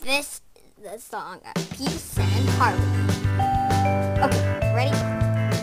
This is the song Peace and Harmony. Okay, ready?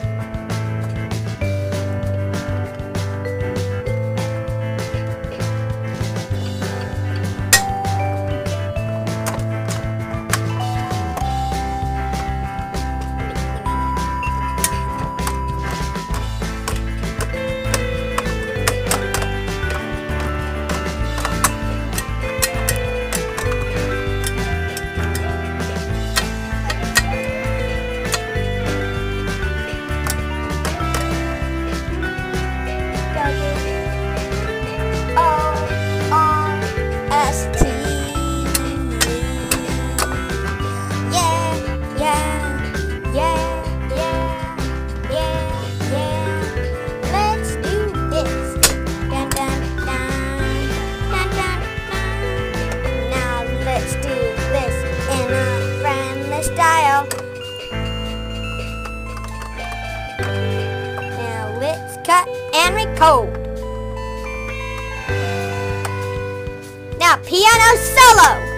Now let's cut and record. Now piano solo.